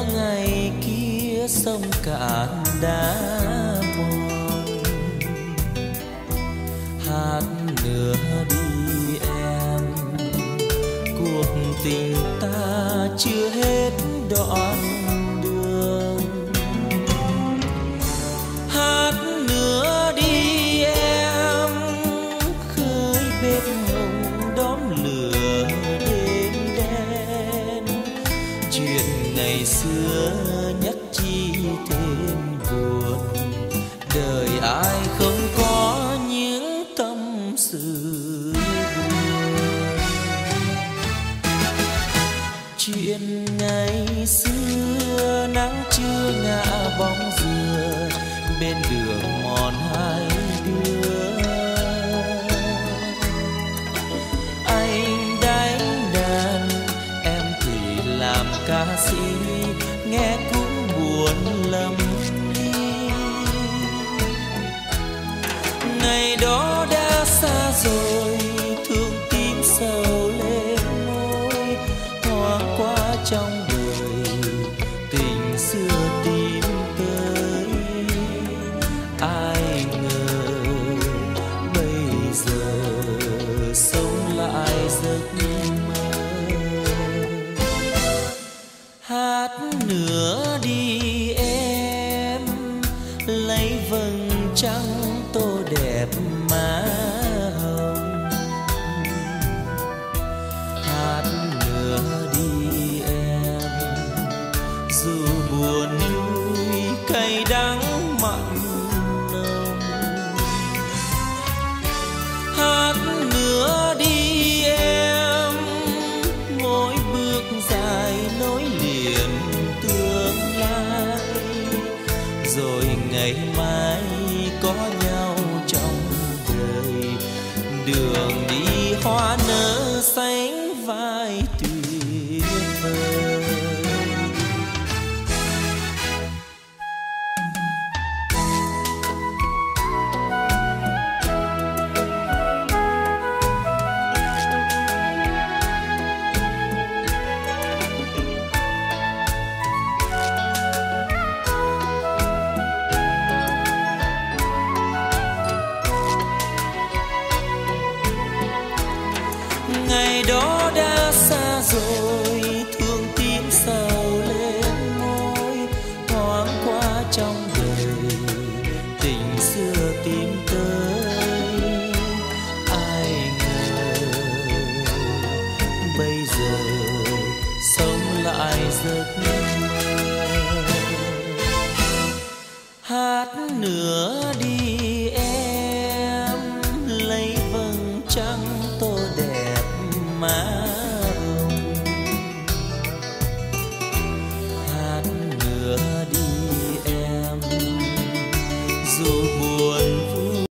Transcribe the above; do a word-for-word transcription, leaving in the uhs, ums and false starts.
nhớ ngày kia sông cạn đã mòn. Hát nữa đi em, cuộc tình ta chưa hết đoạn đường. Hát nữa đi em, khơi bếp hồng đóm lửa đêm đen. Chuyện ngày xưa nhắc chi thêm buồn, đời ai không có những tâm sự buồn. Chuyện ngày xưa nắng chưa ngã bóng dừa bên đường mòn hai đứa. Anh đánh đàn, em thì làm ca sĩ, nghe cũng buồn lắm đi. Ngày đó đã xa rồi, thương tím sầu lên môi, thoáng qua trong đời tình xưa tìm tới. Ai ngờ bây giờ sống lại giấc mơ. Hát nữa đi em, lấy vầng trăng tô đẹp má hồng. Hát nữa đi em, dù buồn vui cay đắng mặn nồng. Hát nữa đi em, mỗi bước dài nối liền tương lai. Rồi ngày mai có nhau trong đời, đường đi hoa nở sánh vai tuyệt vời. Ngày đó đã xa rồi, thương tím sầu lên môi, thoáng qua trong đời tình xưa tìm tới. Ai ngờ bây giờ sống lại giấc mơ. Hát nữa đi em, lấy vầng trăng tô đẹp má